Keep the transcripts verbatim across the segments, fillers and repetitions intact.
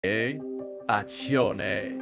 E azione.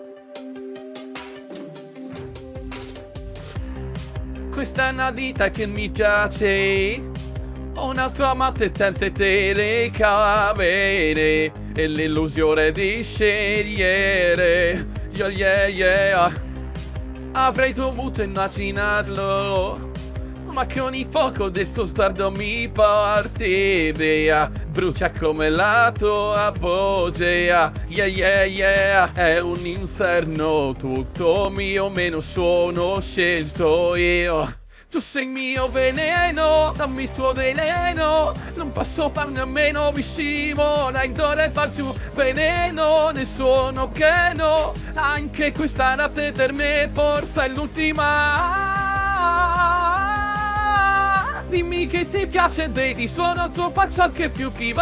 Questa è una vita che mi piace. Ho un'altra amante, tante telecamere e l'illusione di scegliere. Yeah, yeah, yeah. Avrei dovuto immaginarlo, ma con il fuoco del tuo sguardo mi porti via. Brucia come la tua apogea. Yeah, yeah, yeah. È un inferno tutto mio, meno sono scelto io. Tu sei mio veleno, dammi il tuo veleno. Non posso farne a meno, vicino. Dai, dove va giù veleno, ne sono pieno. Anche questa notte per me forse è l'ultima. Dimmi che ti piace, vedi, sono il tuo faccia che più chi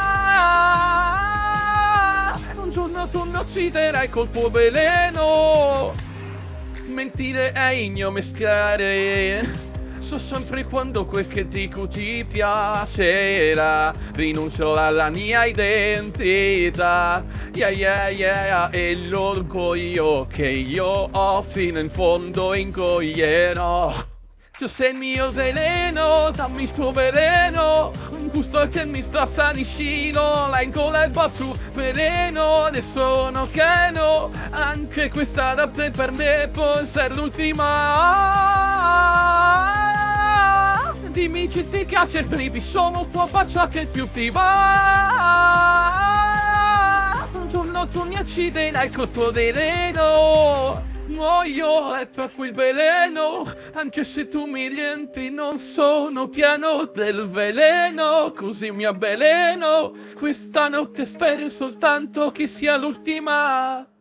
va. Un giorno tu mi ucciderai col tuo veleno. Mentire è igno mescare. So sempre quando quel che dico ti piacerà. Rinuncio alla mia identità. Yeah, yeah, yeah. E l'orgoglio che io ho fino in fondo ingoierò. Tu sei il mio veleno, dammi il tuo veleno. Un gusto che mi strozza di scino. La ingola e il boccio veleno, ne sono pieno. Anche questa notte per me può essere l'ultima. Dimmi che ti piace il privi, sono il tuo faccia che più ti va. Un giorno tu mi ucciderai col tuo veleno. Muoio, è proprio il veleno. Anche se tu mi riempi non sono pieno del veleno. Così mi avveleno. Questa notte spero soltanto che sia l'ultima.